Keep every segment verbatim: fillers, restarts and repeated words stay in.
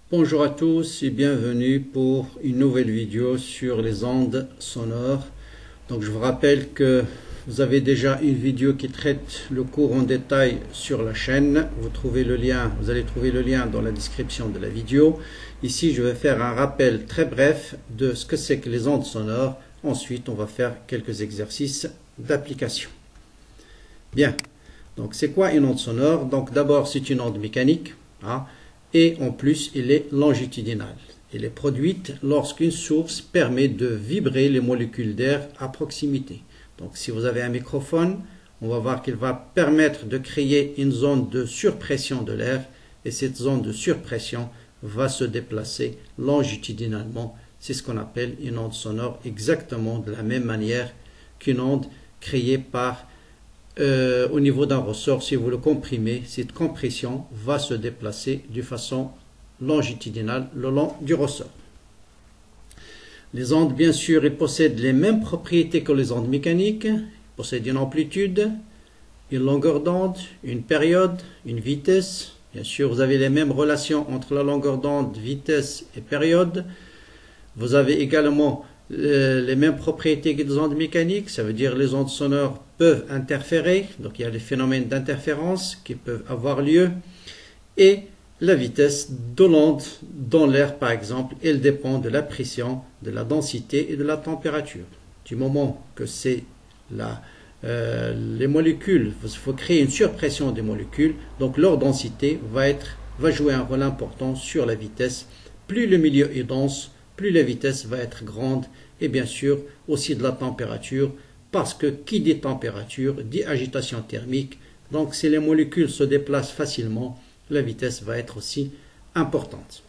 Bonjour à tous et bienvenue pour une nouvelle vidéo sur les ondes sonores. Donc je vous rappelle que vous avez déjà une vidéo qui traite le cours en détail sur la chaîne. Vous trouvez le lien, vous allez trouver le lien dans la description de la vidéo. Ici je vais faire un rappel très bref de ce que c'est que les ondes sonores. Ensuite on va faire quelques exercices d'application. Bien, donc c'est quoi une onde sonore? Donc d'abord c'est une onde mécanique, hein, et en plus elle est longitudinale. Elle est produite lorsqu'une source permet de vibrer les molécules d'air à proximité. Donc si vous avez un microphone, on va voir qu'il va permettre de créer une zone de surpression de l'air, et cette zone de surpression va se déplacer longitudinalement. C'est ce qu'on appelle une onde sonore, exactement de la même manière qu'une onde créée par Euh, au niveau d'un ressort. Si vous le comprimez, cette compression va se déplacer de façon longitudinale le long du ressort. Les ondes, bien sûr, elles possèdent les mêmes propriétés que les ondes mécaniques. Elles possèdent une amplitude, une longueur d'onde, une période, une vitesse. Bien sûr, vous avez les mêmes relations entre la longueur d'onde, vitesse et période. Vous avez également les mêmes propriétés que les ondes mécaniques, ça veut dire les ondes sonores peuvent interférer, donc il y a des phénomènes d'interférence qui peuvent avoir lieu, et la vitesse de l'onde dans l'air par exemple, elle dépend de la pression, de la densité et de la température. Du moment que c'est la, euh, les molécules, il faut créer une surpression des molécules, donc leur densité va, être, va jouer un rôle important sur la vitesse. Plus le milieu est dense, plus la vitesse va être grande, et bien sûr aussi de la température, parce que qui dit température dit agitation thermique. Donc si les molécules se déplacent facilement, la vitesse va être aussi importante.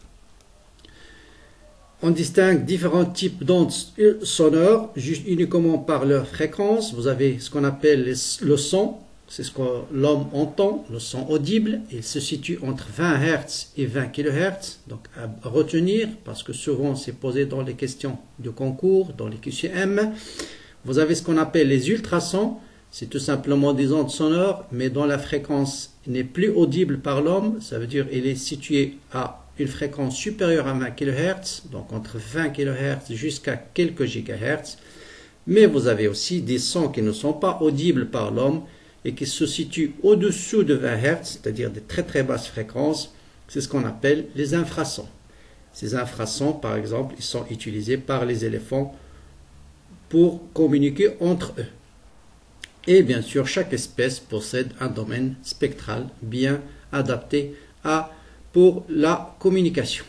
On distingue différents types d'ondes sonores juste uniquement par leur fréquence. Vous avez ce qu'on appelle le son, c'est ce que l'homme entend, le son audible. Il se situe entre vingt hertz et vingt kilohertz. Donc à retenir, parce que souvent c'est posé dans les questions de concours, dans les Q C M. Vous avez ce qu'on appelle les ultrasons. C'est tout simplement des ondes sonores, mais dont la fréquence n'est plus audible par l'homme. Ça veut dire qu'elle est située à une fréquence supérieure à vingt kilohertz, donc entre vingt kilohertz jusqu'à quelques gigahertz. Mais vous avez aussi des sons qui ne sont pas audibles par l'homme, et qui se situent au-dessous de vingt hertz, c'est-à-dire des très très basses fréquences. C'est ce qu'on appelle les infrasons. Ces infrasons, par exemple, ils sont utilisés par les éléphants pour communiquer entre eux. Et bien sûr, chaque espèce possède un domaine spectral bien adapté à, pour la communication.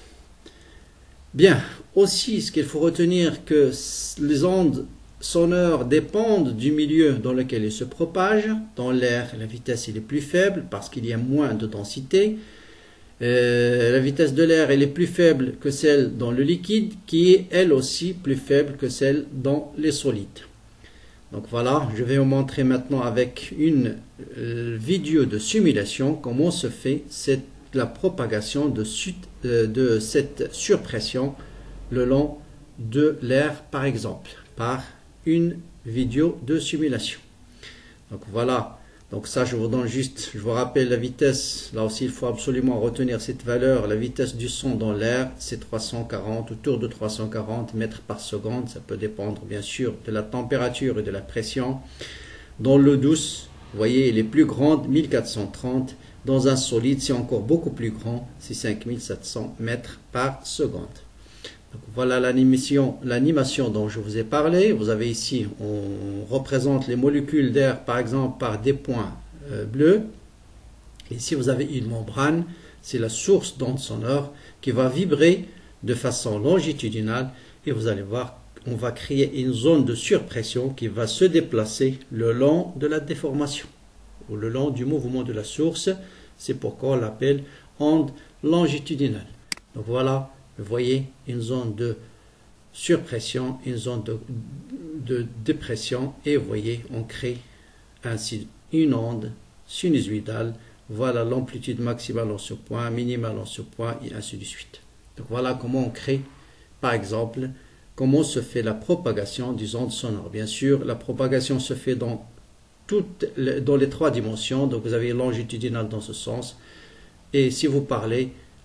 Bien, aussi, ce qu'il faut retenir, que les ondes sonores dépendent du milieu dans lequel ils se propagent. Dans l'air, la vitesse elle est plus faible parce qu'il y a moins de densité. Euh, la vitesse de l'air elle est plus faible que celle dans le liquide, qui est elle aussi plus faible que celle dans les solides. Donc voilà, je vais vous montrer maintenant avec une euh, vidéo de simulation comment se fait cette, la propagation de, euh, de cette surpression le long de l'air, par exemple, par une vidéo de simulation. Donc voilà, donc ça je vous donne juste, je vous rappelle la vitesse, là aussi il faut absolument retenir cette valeur. La vitesse du son dans l'air c'est trois cent quarante, autour de trois cent quarante mètres par seconde. Ça peut dépendre bien sûr de la température et de la pression. Dans l'eau douce, vous voyez, elle est plus grande, mille quatre cent trente. Dans un solide c'est encore beaucoup plus grand, c'est cinq mille sept cents mètres par seconde. Donc voilà l'animation, l'animation dont je vous ai parlé. Vous avez ici, on représente les molécules d'air par exemple par des points euh, bleus. Ici vous avez une membrane, c'est la source d'onde sonore qui va vibrer de façon longitudinale, et vous allez voir, on va créer une zone de surpression qui va se déplacer le long de la déformation ou le long du mouvement de la source. C'est pourquoi on l'appelle onde longitudinale. Donc voilà, vous voyez une zone de surpression, une zone de, de dépression, et vous voyez on crée ainsi une onde sinusoïdale. Voilà l'amplitude maximale en ce point, minimale en ce point, et ainsi de suite. Donc voilà comment on crée, par exemple, comment se fait la propagation des ondes sonores. Bien sûr, la propagation se fait dans, toutes les, dans les trois dimensions. Donc vous avez longitudinal dans ce sens, et si vous parlez,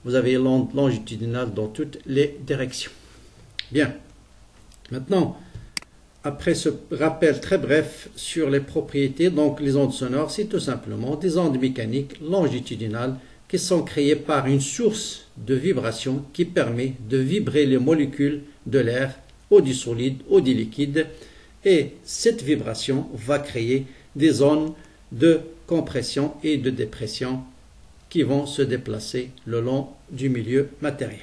vous avez l'onde longitudinale dans toutes les directions. Bien. Maintenant, après ce rappel très bref sur les propriétés, donc les ondes sonores, c'est tout simplement des ondes mécaniques longitudinales qui sont créées par une source de vibration qui permet de vibrer les molécules de l'air ou du solide ou du liquide. Et cette vibration va créer des zones de compression et de dépression qui vont se déplacer le long du milieu matériel.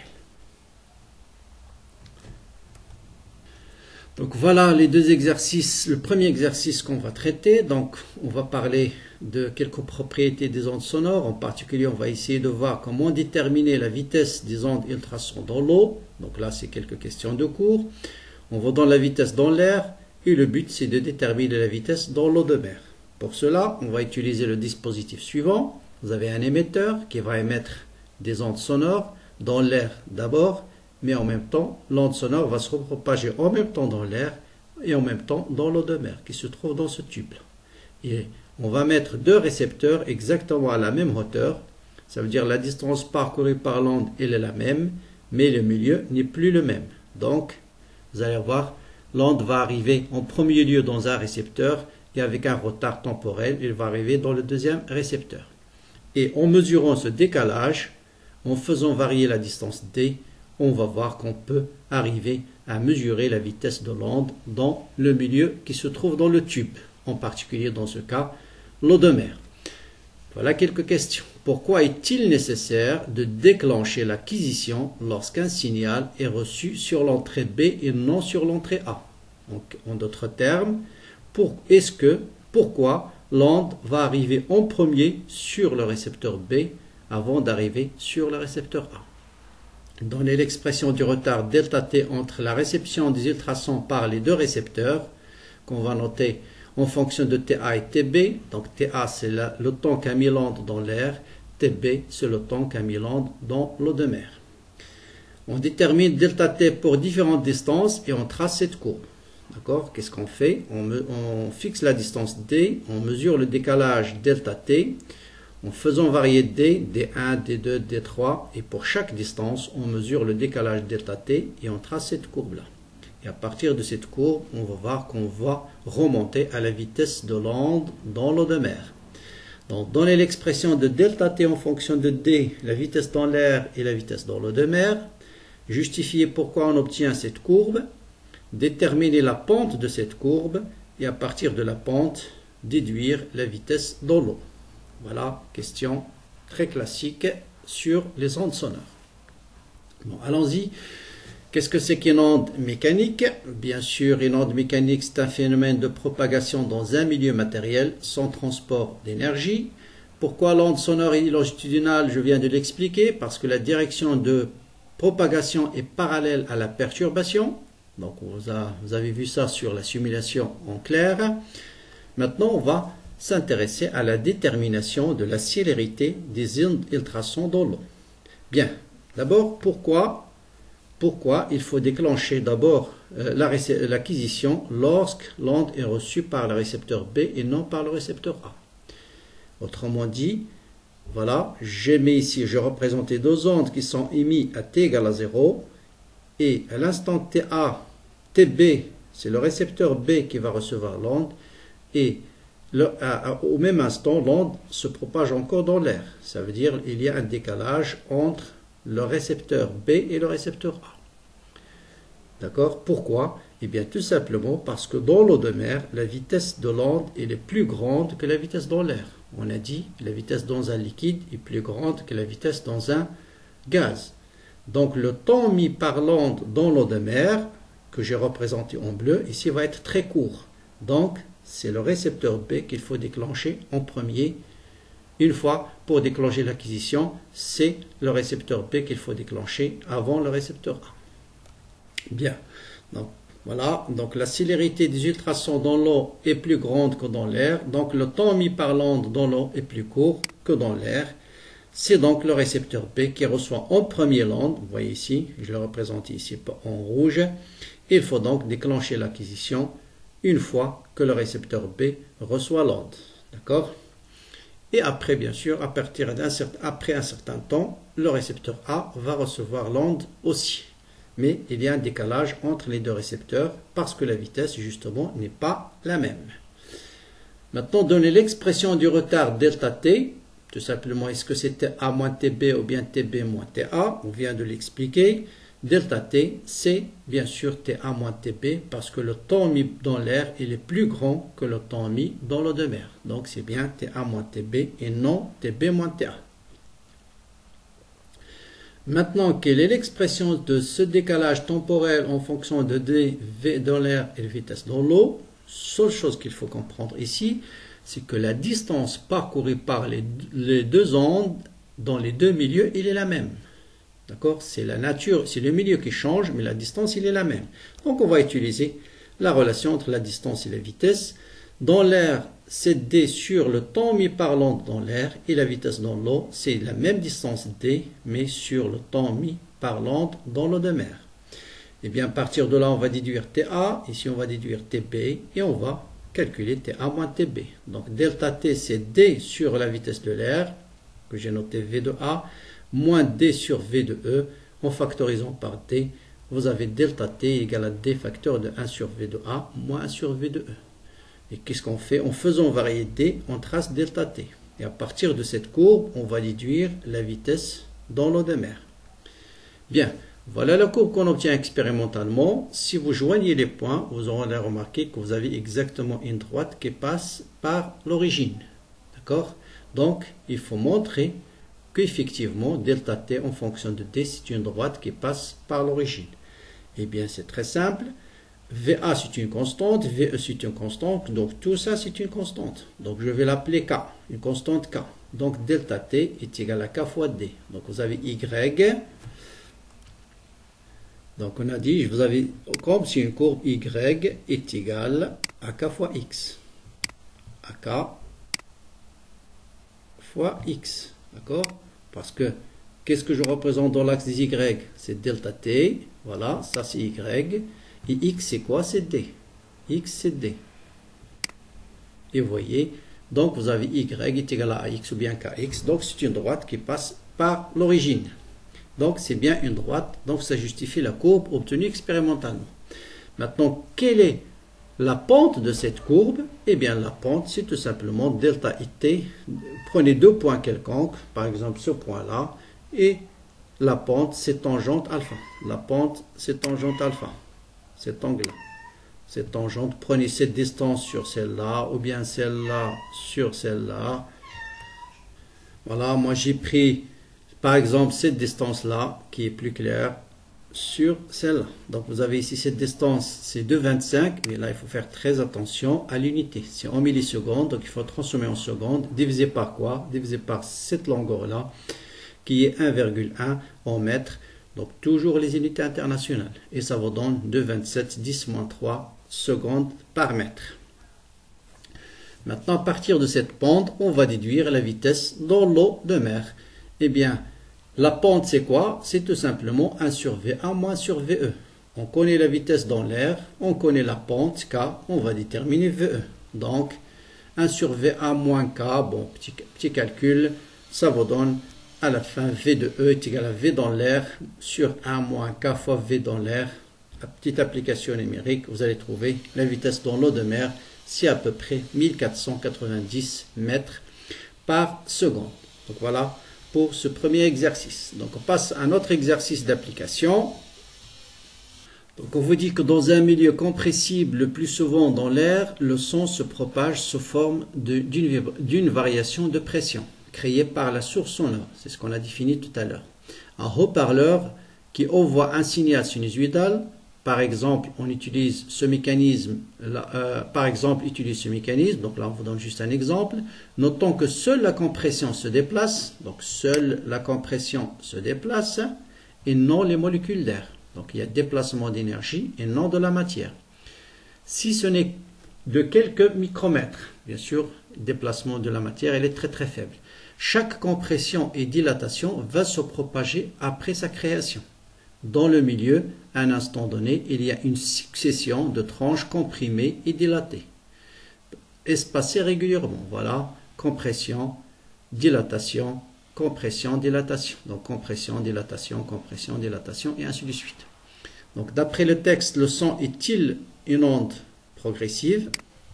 Donc voilà les deux exercices. Le premier exercice qu'on va traiter, donc on va parler de quelques propriétés des ondes sonores. En particulier, on va essayer de voir comment déterminer la vitesse des ondes ultrasons dans l'eau. Donc là, c'est quelques questions de cours. On va dans la vitesse dans l'air et le but, c'est de déterminer la vitesse dans l'eau de mer. Pour cela, on va utiliser le dispositif suivant. Vous avez un émetteur qui va émettre des ondes sonores dans l'air d'abord, mais en même temps, l'onde sonore va se propager en même temps dans l'air et en même temps dans l'eau de mer qui se trouve dans ce tube-là. Et on va mettre deux récepteurs exactement à la même hauteur. Ça veut dire la distance parcourue par l'onde, elle est la même, mais le milieu n'est plus le même. Donc, vous allez voir, l'onde va arriver en premier lieu dans un récepteur et avec un retard temporel, il va arriver dans le deuxième récepteur. Et en mesurant ce décalage, en faisant varier la distance d, on va voir qu'on peut arriver à mesurer la vitesse de l'onde dans le milieu qui se trouve dans le tube, en particulier dans ce cas, l'eau de mer. Voilà quelques questions. Pourquoi est-il nécessaire de déclencher l'acquisition lorsqu'un signal est reçu sur l'entrée B et non sur l'entrée A? Donc, en d'autres termes, pour, est-ce que, pourquoi l'onde va arriver en premier sur le récepteur B avant d'arriver sur le récepteur A? Donner l'expression du retard delta T entre la réception des ultrasons par les deux récepteurs, qu'on va noter en fonction de T A et T B. Donc T A, c'est le temps qu'a mis l'onde dans l'air, T B, c'est le temps qu'a mis l'onde dans l'eau de mer. On détermine delta T pour différentes distances et on trace cette courbe. D'accord? Qu'est-ce qu'on fait? on, me, on fixe la distance D, on mesure le décalage delta T, en faisant varier D, D un, D deux, D trois, et pour chaque distance, on mesure le décalage delta T et on trace cette courbe-là. Et à partir de cette courbe, on va voir qu'on va remonter à la vitesse de l'onde dans l'eau de mer. Donc, donner l'expression de delta T en fonction de D, la vitesse dans l'air et la vitesse dans l'eau de mer, justifier pourquoi on obtient cette courbe, déterminer la pente de cette courbe et à partir de la pente, déduire la vitesse dans l'eau. Voilà, question très classique sur les ondes sonores. Bon, allons-y. Qu'est-ce que c'est qu'une onde mécanique? Bien sûr, une onde mécanique, c'est un phénomène de propagation dans un milieu matériel sans transport d'énergie. Pourquoi l'onde sonore est longitudinale? Je viens de l'expliquer, parce que la direction de propagation est parallèle à la perturbation. Donc, vous, a, vous avez vu ça sur la simulation en clair. Maintenant, on va s'intéresser à la détermination de la célérité des ultrasons dans l'eau. Bien, d'abord, pourquoi, pourquoi il faut déclencher d'abord euh, l'acquisition lorsque l'onde est reçue par le récepteur B et non par le récepteur A. Autrement dit, voilà, j'ai mis ici, je représentais deux ondes qui sont émises à t égale à zéro, et à l'instant T A, T B, c'est le récepteur B qui va recevoir l'onde, et Le, à, au même instant, l'onde se propage encore dans l'air. Ça veut dire qu'il y a un décalage entre le récepteur B et le récepteur A. D'accord? Pourquoi? Eh bien, tout simplement parce que dans l'eau de mer, la vitesse de l'onde est plus grande que la vitesse dans l'air. On a dit que la vitesse dans un liquide est plus grande que la vitesse dans un gaz. Donc, le temps mis par l'onde dans l'eau de mer, que j'ai représenté en bleu, ici va être très court. Donc, c'est le récepteur B qu'il faut déclencher en premier. Une fois, pour déclencher l'acquisition, c'est le récepteur B qu'il faut déclencher avant le récepteur A. Bien. Donc, voilà. Donc, la célérité des ultrasons dans l'eau est plus grande que dans l'air. Donc, le temps mis par l'onde dans l'eau est plus court que dans l'air. C'est donc le récepteur B qui reçoit en premier l'onde. Vous voyez ici, je le représente ici en rouge. Il faut donc déclencher l'acquisition une fois que le récepteur B reçoit l'onde. D'accord? Et après, bien sûr, à partir d'un certain, après un certain temps, le récepteur A va recevoir l'onde aussi. Mais il y a un décalage entre les deux récepteurs parce que la vitesse, justement, n'est pas la même. Maintenant, donner l'expression du retard delta t, tout simplement, est-ce que c'était A moins T B ou bien T B moins T A? On vient de l'expliquer. Delta t, c'est bien sûr T A moins T B parce que le temps mis dans l'air il est plus grand que le temps mis dans l'eau de mer. Donc, c'est bien T A moins T B et non T B moins T A. Maintenant, quelle est l'expression de ce décalage temporel en fonction de d, v dans l'air et la vitesse dans l'eau? Seule chose qu'il faut comprendre ici, c'est que la distance parcourue par les, les deux ondes dans les deux milieux, il est la même. D'accord? C'est la nature, c'est le milieu qui change, mais la distance, il est la même. Donc, on va utiliser la relation entre la distance et la vitesse. Dans l'air, c'est d sur le temps mis par l'onde dans l'air et la vitesse dans l'eau, c'est la même distance d, mais sur le temps mis par l'onde dans l'eau de mer. Et bien, à partir de là, on va déduire T A, ici on va déduire T B, et on va calculer T A moins T B. Donc, delta T, c'est d sur la vitesse de l'air, que j'ai noté V de A, moins d sur V de E, en factorisant par d, vous avez delta T égale à d facteur de un sur V de A, moins un sur V de E. Et qu'est-ce qu'on fait? En faisant varier d, on trace delta t. Et à partir de cette courbe, on va déduire la vitesse dans l'eau de mer. Bien, voilà la courbe qu'on obtient expérimentalement. Si vous joignez les points, vous aurez remarqué que vous avez exactement une droite qui passe par l'origine. D'accord? Donc, il faut montrer qu'effectivement, delta t en fonction de d, c'est une droite qui passe par l'origine. Eh bien, c'est très simple. V A, c'est une constante, V E, c'est une constante, donc tout ça, c'est une constante. Donc, je vais l'appeler K, une constante K. Donc, delta T est égal à K fois D. Donc, vous avez Y. Donc, on a dit, vous avez, comme si une courbe Y est égale à K fois X. À K fois X. D'accord? Parce que, qu'est-ce que je représente dans l'axe des Y? C'est delta T. Voilà, ça c'est Y. Et X, c'est quoi? C'est D. X, c'est D. Et vous voyez, donc vous avez Y est égal à X ou bien K X. Donc c'est une droite qui passe par l'origine. Donc c'est bien une droite. Donc ça justifie la courbe obtenue expérimentalement. Maintenant, quelle est la pente de cette courbe? Eh bien, la pente, c'est tout simplement delta I T. Prenez deux points quelconques, par exemple ce point-là, et la pente, c'est tangente alpha. La pente, c'est tangente alpha. Cet angle-là, cette tangente, prenez cette distance sur celle-là, ou bien celle-là sur celle-là. Voilà, moi j'ai pris, par exemple, cette distance-là, qui est plus claire, sur celle-là. Donc vous avez ici cette distance, c'est deux virgule vingt-cinq, mais là il faut faire très attention à l'unité. C'est en millisecondes, donc il faut transformer en secondes, divisé par quoi? Divisé par cette longueur-là, qui est un virgule un en mètres. Donc, toujours les unités internationales. Et ça vous donne deux virgule vingt-sept, dix moins trois secondes par mètre. Maintenant, à partir de cette pente, on va déduire la vitesse dans l'eau de mer. Eh bien, la pente, c'est quoi? C'est tout simplement un sur V A moins sur V E. On connaît la vitesse dans l'air, on connaît la pente, K, on va déterminer V E. Donc, un sur V A moins K, bon, petit, petit calcul, ça vous donne à la fin, V de E est égal à V dans l'air sur un moins K fois V dans l'air. La petite application numérique, vous allez trouver la vitesse dans l'eau de mer, c'est à peu près mille quatre cent quatre-vingt-dix mètres par seconde. Donc voilà pour ce premier exercice. Donc on passe à un autre exercice d'application. Donc on vous dit que dans un milieu compressible, le plus souvent dans l'air, le son se propage sous forme d'une variation de pression créé par la source sonore. C'est ce qu'on a défini tout à l'heure. Un haut-parleur qui envoie un signal sinusoïdal, par exemple, on utilise ce mécanisme, euh, par exemple, utilise ce mécanisme, donc là on vous donne juste un exemple. Notons que seule la compression se déplace, donc seule la compression se déplace, et non les molécules d'air. Donc il y a déplacement d'énergie et non de la matière. Si ce n'est de quelques micromètres, bien sûr, le déplacement de la matière, elle est très très faible. Chaque compression et dilatation va se propager après sa création. Dans le milieu, à un instant donné, il y a une succession de tranches comprimées et dilatées, espacées régulièrement. Voilà, compression, dilatation, compression, dilatation. Donc compression, dilatation, compression, dilatation, et ainsi de suite. Donc d'après le texte, le son est-il une onde progressive?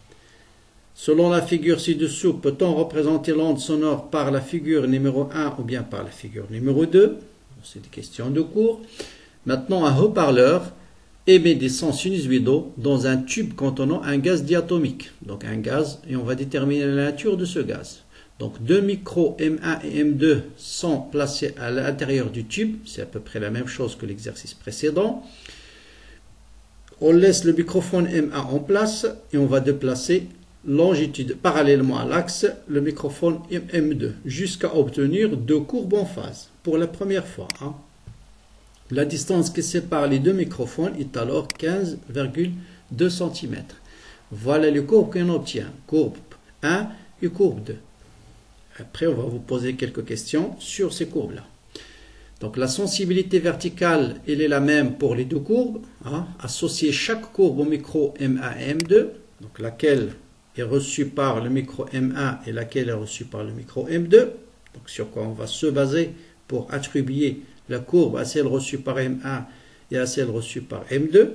Selon la figure ci-dessous, peut-on représenter l'onde sonore par la figure numéro un ou bien par la figure numéro deux? C'est des questions de cours. Maintenant, un haut-parleur émet des sons sinusoïdaux dans un tube contenant un gaz diatomique. Donc un gaz, et on va déterminer la nature de ce gaz. Donc deux micros M un et M deux sont placés à l'intérieur du tube. C'est à peu près la même chose que l'exercice précédent. On laisse le microphone M un en place et on va déplacer longitude parallèlement à l'axe le microphone M deux jusqu'à obtenir deux courbes en phase pour la première fois. Hein. La distance qui sépare les deux microphones est alors quinze virgule deux centimètres. Voilà les courbes qu'on obtient. Courbe un et courbe deux. Après, on va vous poser quelques questions sur ces courbes-là. Donc la sensibilité verticale, elle est la même pour les deux courbes. Hein. Associer chaque courbe au micro M un et M deux, donc laquelle est reçue par le micro M un et laquelle est reçue par le micro M deux. Donc sur quoi on va se baser pour attribuer la courbe à celle reçue par M un et à celle reçue par M deux.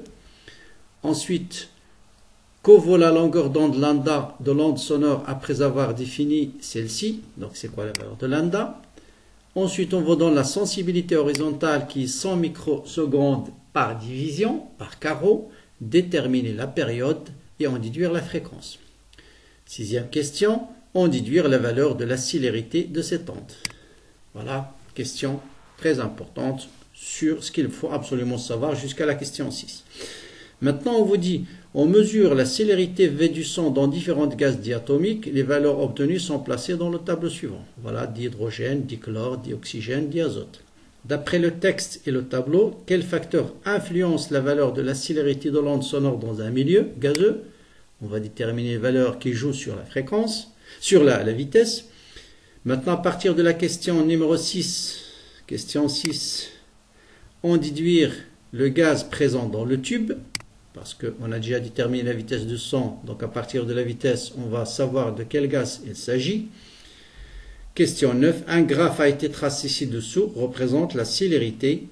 Ensuite, que vaut la longueur d'onde lambda de l'onde sonore après avoir défini celle-ci? Donc c'est quoi la valeur de lambda? Ensuite, on vous donne la sensibilité horizontale qui est cent microsecondes par division, par carreau. Déterminer la période et en déduire la fréquence. Sixième question, en déduire la valeur de la célérité de cette onde. Voilà, question très importante sur ce qu'il faut absolument savoir jusqu'à la question six. Maintenant, on vous dit, on mesure la célérité V du son dans différents gaz diatomiques. Les valeurs obtenues sont placées dans le tableau suivant. Voilà, dihydrogène, dichlore, dioxygène, diazote. D'après le texte et le tableau, quel facteur influence la valeur de la célérité de l'onde sonore dans un milieu gazeux? On va déterminer les valeurs qui jouent sur la fréquence, sur la, la vitesse. Maintenant, à partir de la question numéro six, question six, on déduire le gaz présent dans le tube, parce qu'on a déjà déterminé la vitesse du son, donc à partir de la vitesse, on va savoir de quel gaz il s'agit. Question neuf, un graphe a été tracé ci-dessous, représente la célérité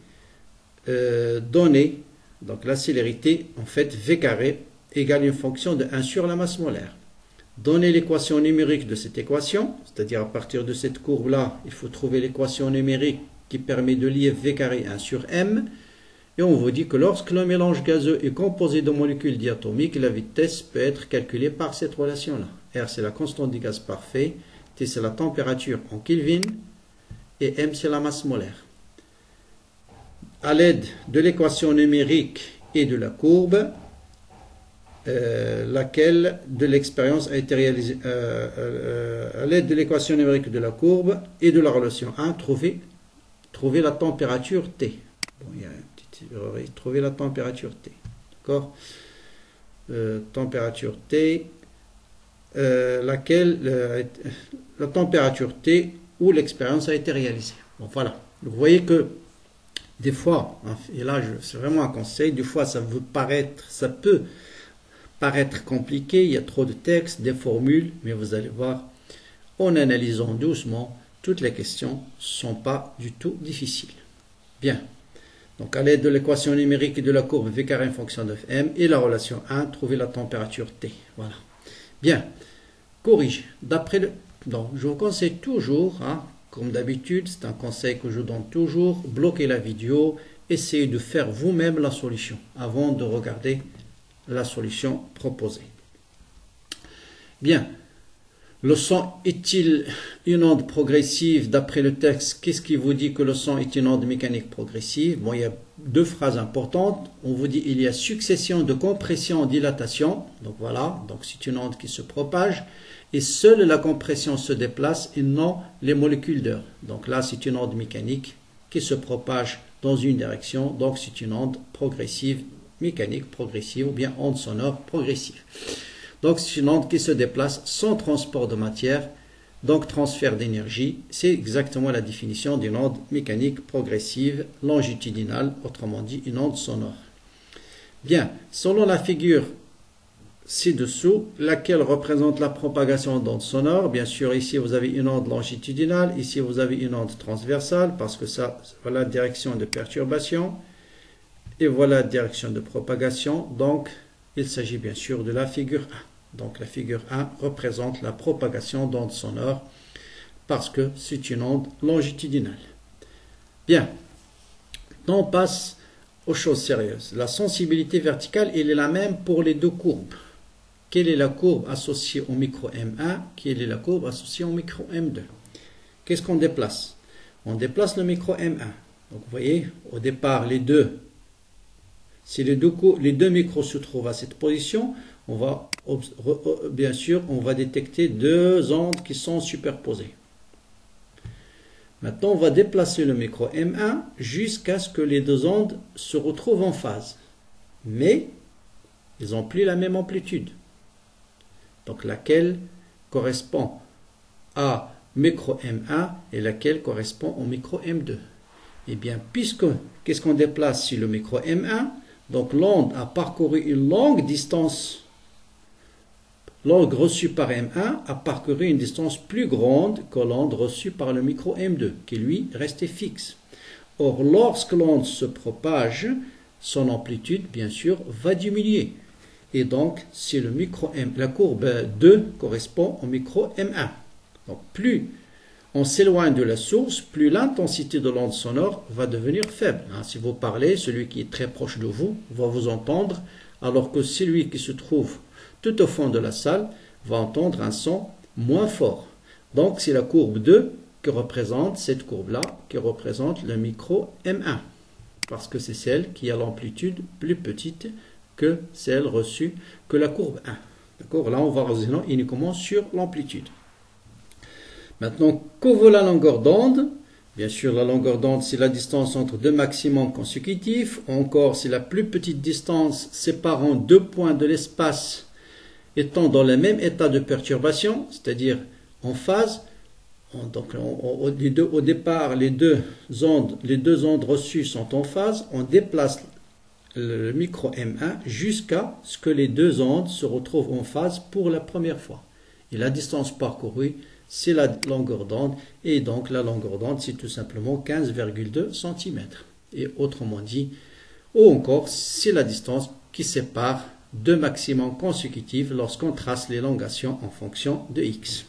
euh, donnée, donc la célérité, en fait, V carré égale une fonction de un sur la masse molaire. Donnez l'équation numérique de cette équation, c'est-à-dire à partir de cette courbe-là, il faut trouver l'équation numérique qui permet de lier V carré un sur M. Et on vous dit que lorsque le mélange gazeux est composé de molécules diatomiques, la vitesse peut être calculée par cette relation-là. R, c'est la constante du gaz parfait, T, c'est la température en Kelvin, et M, c'est la masse molaire. À l'aide de l'équation numérique et de la courbe, Euh, laquelle de l'expérience a été réalisée euh, euh, à l'aide de l'équation numérique de la courbe et de la relation un, trouver, trouver la température T. Bon, il y a une petite erreur, trouver la température T. D'accord euh, température T, euh, laquelle euh, la température T où l'expérience a été réalisée. Bon, voilà. Vous voyez que des fois, et là c'est vraiment un conseil, des fois ça veut paraître, ça peut paraître compliqué, il y a trop de textes, des formules, mais vous allez voir, en analysant doucement, toutes les questions ne sont pas du tout difficiles. Bien, donc à l'aide de l'équation numérique et de la courbe V carré en fonction de M et la relation un, trouver la température T. Voilà. Bien, corrige. D'après le... Donc, je vous conseille toujours, hein, comme d'habitude, c'est un conseil que je donne toujours, bloquez la vidéo, essayez de faire vous-même la solution avant de regarder la solution proposée. Bien, le son est-il une onde progressive? D'après le texte, qu'est-ce qui vous dit que le son est une onde mécanique progressive? Bon, il y a deux phrases importantes. On vous dit il y a succession de compression, dilatation. Donc voilà, donc c'est une onde qui se propage. Et seule la compression se déplace et non les molécules d'air. Donc là, c'est une onde mécanique qui se propage dans une direction. Donc c'est une onde progressive, mécanique progressive ou bien onde sonore progressive. Donc c'est une onde qui se déplace sans transport de matière, donc transfert d'énergie. C'est exactement la définition d'une onde mécanique progressive longitudinale, autrement dit une onde sonore. Bien, selon la figure ci-dessous, laquelle représente la propagation d'ondes sonores. Bien sûr, ici vous avez une onde longitudinale, ici vous avez une onde transversale, parce que ça, voilà la direction de perturbation, et voilà la direction de propagation. Donc, il s'agit bien sûr de la figure un. Donc, la figure un représente la propagation d'ondes sonores, parce que c'est une onde longitudinale. Bien, maintenant on passe aux choses sérieuses. La sensibilité verticale, elle est la même pour les deux courbes. Quelle est la courbe associée au micro M un? Quelle est la courbe associée au micro M deux? Qu'est-ce qu'on déplace? On déplace le micro M un. Donc vous voyez, au départ, les deux, si les deux, les deux micros se trouvent à cette position, on va, bien sûr, on va détecter deux ondes qui sont superposées. Maintenant, on va déplacer le micro M un jusqu'à ce que les deux ondes se retrouvent en phase. Mais, ils n'ont plus la même amplitude. Donc, laquelle correspond à micro M un et laquelle correspond au micro M deux. Eh bien, puisque, qu'est-ce qu'on déplace sur le micro M un? Donc, l'onde a parcouru une longue distance. L'onde reçue par M un a parcouru une distance plus grande que l'onde reçue par le micro M deux, qui lui restait fixe. Or, lorsque l'onde se propage, son amplitude, bien sûr, va diminuer. Et donc, si le micro M, la courbe deux correspond au micro M un. Donc, plus on s'éloigne de la source, plus l'intensité de l'onde sonore va devenir faible. Hein, si vous parlez, celui qui est très proche de vous va vous entendre, alors que celui qui se trouve tout au fond de la salle va entendre un son moins fort. Donc, c'est la courbe deux qui représente cette courbe-là, qui représente le micro M un, parce que c'est celle qui a l'amplitude plus petite que celle reçue que la courbe un. D'accord? Là, on va raisonner uniquement sur l'amplitude. Maintenant, que vaut la longueur d'onde? Bien sûr, la longueur d'onde, c'est la distance entre deux maximums consécutifs. Encore, c'est la plus petite distance séparant deux points de l'espace étant dans le même état de perturbation, c'est-à-dire en phase. Donc, on, on, les deux, au départ, les deux, ondes, les deux ondes reçues sont en phase. On déplace le micro M un jusqu'à ce que les deux ondes se retrouvent en phase pour la première fois. Et la distance parcourue, c'est la longueur d'onde. Et donc, la longueur d'onde, c'est tout simplement quinze virgule deux centimètres. Et autrement dit, ou encore, c'est la distance qui sépare deux maximums consécutifs lorsqu'on trace l'élongation en fonction de x.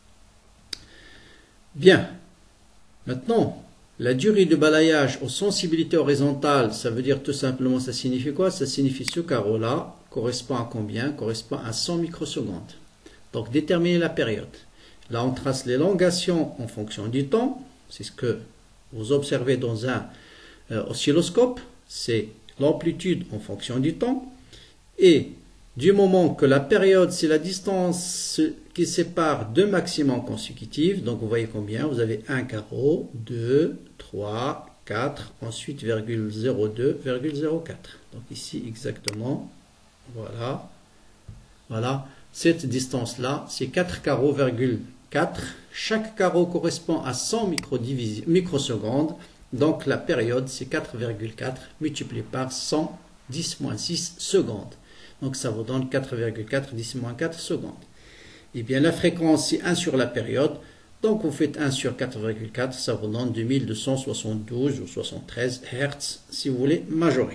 Bien. Maintenant, la durée de balayage aux sensibilités horizontales, ça veut dire tout simplement, ça signifie quoi? Ça signifie ce carreau-là correspond à combien? Correspond à cent microsecondes. Donc, déterminer la période. Là, on trace l'élongation en fonction du temps. C'est ce que vous observez dans un euh, oscilloscope. C'est l'amplitude en fonction du temps. Et du moment que la période, c'est la distance qui sépare deux maximums consécutifs, donc vous voyez combien? Vous avez un carreau, deux, trois, quatre, ensuite virgule zéro deux, virgule zéro quatre. Donc ici exactement, voilà, voilà, cette distance-là, c'est quatre carreaux, virgule quatre. Chaque carreau correspond à cent microsecondes, donc la période, c'est quatre virgule quatre multiplié par cent, dix moins six secondes. Donc ça vous donne quatre virgule quatre, dix moins quatre secondes. Et bien la fréquence, c'est un sur la période. Donc vous faites un sur quatre virgule quatre, ça vous donne deux mille deux cent soixante-douze ou soixante-treize Hertz, si vous voulez majorer.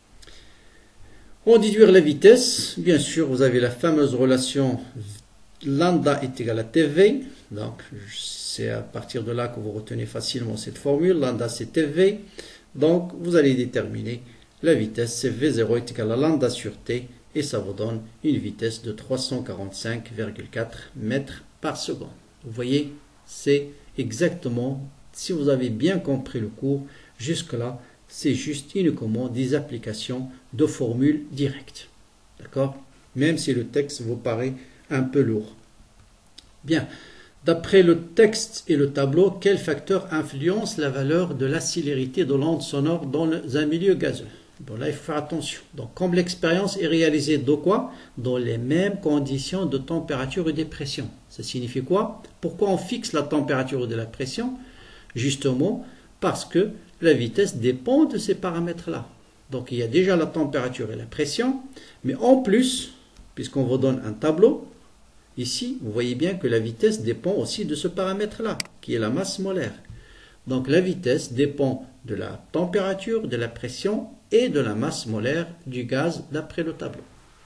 Pour déduire la vitesse, bien sûr, vous avez la fameuse relation lambda est égal à T V. Donc c'est à partir de là que vous retenez facilement cette formule. Lambda c'est T V. Donc vous allez déterminer la vitesse, c'est V zéro est égal à lambda sur T. Et ça vous donne une vitesse de trois cent quarante-cinq virgule quatre mètres par seconde. Vous voyez, c'est exactement, si vous avez bien compris le cours, jusque-là, c'est juste uniquement des applications de formules directes. D'accord? Même si le texte vous paraît un peu lourd. Bien. D'après le texte et le tableau, quel facteur influence la valeur de la célérité de l'onde sonore dans un milieu gazeux? Bon, là, il faut faire attention. Donc, comme l'expérience est réalisée de quoi? Dans les mêmes conditions de température et de pression. Ça signifie quoi? Pourquoi on fixe la température de la pression? Justement, parce que la vitesse dépend de ces paramètres-là. Donc, il y a déjà la température et la pression, mais en plus, puisqu'on vous donne un tableau, ici, vous voyez bien que la vitesse dépend aussi de ce paramètre-là, qui est la masse molaire. Donc la vitesse dépend de la température, de la pression et de la masse molaire du gaz d'après le tableau.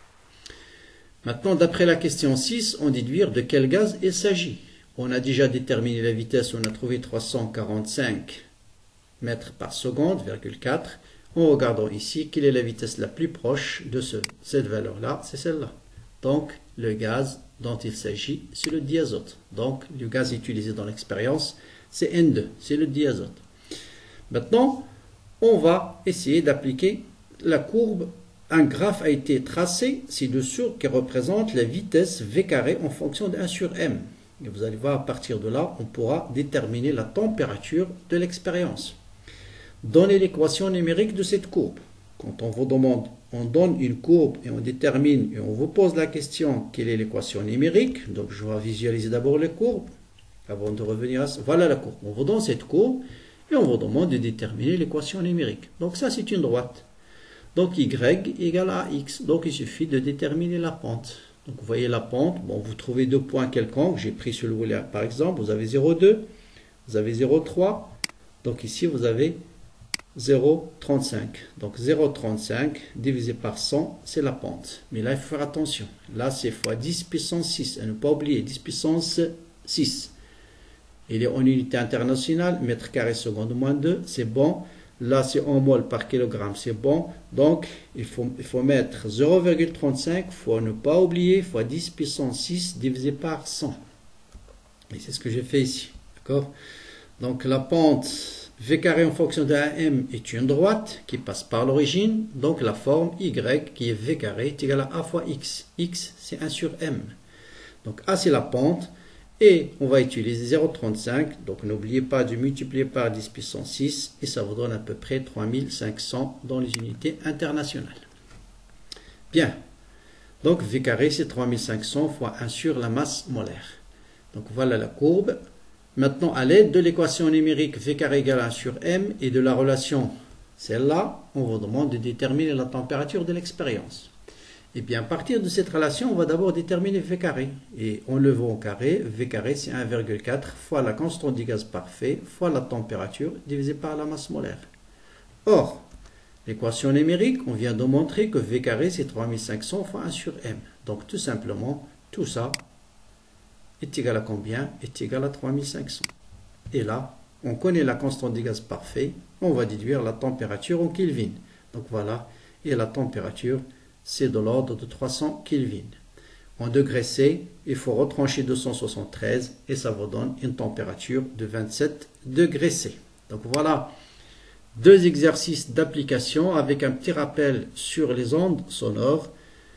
Maintenant, d'après la question six, on déduire de quel gaz il s'agit. On a déjà déterminé la vitesse, on a trouvé trois cent quarante-cinq mètres par seconde, virgule quatre. En regardant ici, quelle est la vitesse la plus proche de ce, cette valeur-là? C'est celle-là. Donc, le gaz dont il s'agit, c'est le diazote. Donc, le gaz utilisé dans l'expérience, c'est N deux, c'est le diazote. Maintenant, on va essayer d'appliquer la courbe. Un graphe a été tracé ci-dessous qui représente la vitesse V carré en fonction de un sur M. Et vous allez voir, à partir de là, on pourra déterminer la température de l'expérience. Donnez l'équation numérique de cette courbe. Quand on vous demande, on donne une courbe et on détermine, et on vous pose la question, quelle est l'équation numérique? Donc je vais visualiser d'abord les courbes, avant de revenir à ça. Voilà la courbe. On vous donne cette courbe, et on vous demande de déterminer l'équation numérique. Donc ça, c'est une droite. Donc y égale à x. Donc il suffit de déterminer la pente. Donc vous voyez la pente, bon, vous trouvez deux points quelconques, j'ai pris celui-là par exemple, vous avez zéro virgule deux, vous avez zéro virgule trois, donc ici vous avez zéro virgule trente-cinq. Donc zéro virgule trente-cinq divisé par cent, c'est la pente. Mais là, il faut faire attention. Là, c'est fois dix puissance six. Et ne pas oublier, dix puissance six. Il est en unité internationale, mètre carré seconde moins deux, c'est bon. Là, c'est en mol par kilogramme, c'est bon. Donc, il faut, il faut mettre zéro virgule trente-cinq fois, ne pas oublier, fois dix puissance six divisé par cent. Et c'est ce que j'ai fait ici. D'accord? Donc, la pente V carré en fonction de un M est une droite qui passe par l'origine. Donc, la forme Y qui est V carré est égale à A fois X. X, c'est un sur M. Donc, A, c'est la pente. Et on va utiliser zéro virgule trente-cinq, donc n'oubliez pas de multiplier par dix puissance six, et ça vous donne à peu près trois mille cinq cents dans les unités internationales. Bien, donc V carré c'est trois mille cinq cents fois un sur la masse molaire. Donc voilà la courbe. Maintenant, à l'aide de l'équation numérique V carré égale un sur M et de la relation celle-là, on vous demande de déterminer la température de l'expérience. Et bien, à partir de cette relation, on va d'abord déterminer V carré. Et en levant au carré, V carré, c'est un virgule quatre fois la constante du gaz parfait fois la température divisée par la masse molaire. Or, l'équation numérique, on vient de montrer que V carré, c'est trois mille cinq cents fois un sur M. Donc, tout simplement, tout ça est égal à combien? Est égal à trois mille cinq cents. Et là, on connaît la constante du gaz parfait. On va déduire la température en Kelvin. Donc, voilà. Et la température, c'est de l'ordre de trois cents Kelvin. En degrés C, il faut retrancher deux cent soixante-treize et ça vous donne une température de vingt-sept degrés C. Donc voilà deux exercices d'application avec un petit rappel sur les ondes sonores.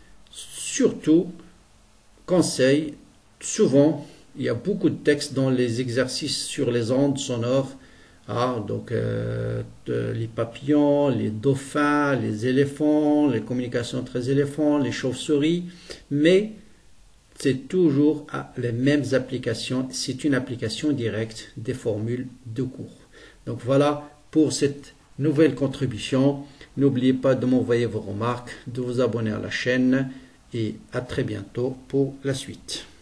Surtout, conseil, souvent, il y a beaucoup de textes dans les exercices sur les ondes sonores. Ah, donc euh, de, les papillons, les dauphins, les éléphants, les communications entre les éléphants, les chauves-souris, mais c'est toujours ah, les mêmes applications, c'est une application directe des formules de cours. Donc voilà pour cette nouvelle contribution. N'oubliez pas de m'envoyer vos remarques, de vous abonner à la chaîne et à très bientôt pour la suite.